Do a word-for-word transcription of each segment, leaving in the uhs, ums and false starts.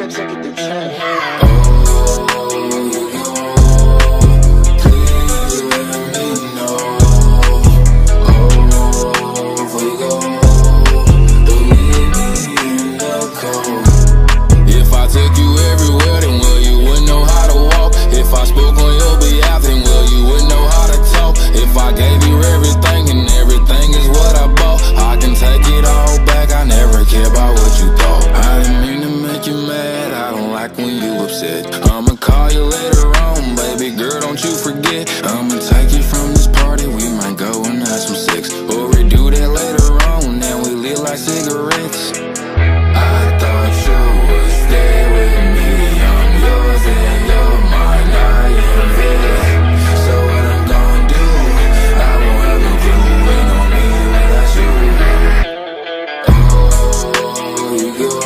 trips, I get the check. I'ma call you later on, baby girl, don't you forget. I'ma take you from this party, we might go and have some sex. Or we do that later on, and we lit like cigarettes. I thought you would stay with me, I'm yours and you're mine, I invest. So what I'm gonna do, I won't ever do it on me without you. Oh, you go.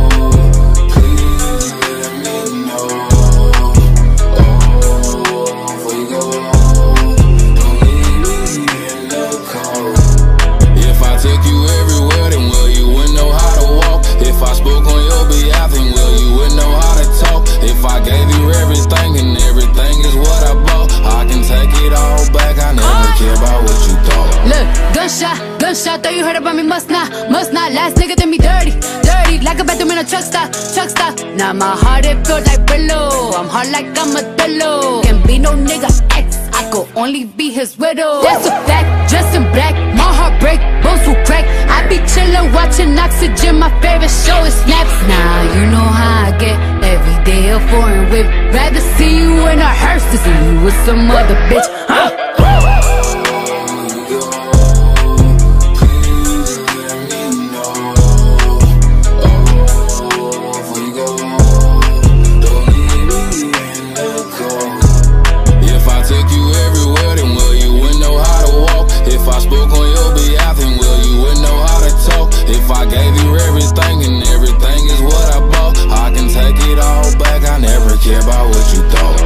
Gunshot, gunshot, thought you heard about me, must not, must not. Last nigga did me dirty, dirty, like a bathroom in a truck stop, truck stop. Now my heart, it feels like Brillo, I'm hard like armadillo. Can't be no nigga ex, I could only be his widow. That's a fact, dressed in black, my heart break, bones will crack. I be chillin', watching Oxygen, my favorite show is Snaps. Now you know how I get, every day a foreign whip. Rather see you in a hearse than see you with some other bitch, huh? If I gave you everything and everything is what I bought, I can take it all back, I never care about what you thought.